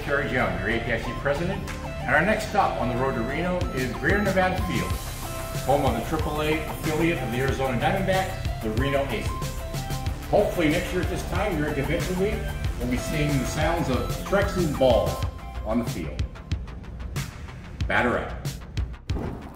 Kerry Young, your APIC president, and our next stop on the road to Reno is Greater Nevada Field, home of the AAA affiliate of the Arizona Diamondbacks, the Reno Aces. Hopefully next year at this time during convention week, we'll be seeing the sounds of strikes and balls on the field. Batter up.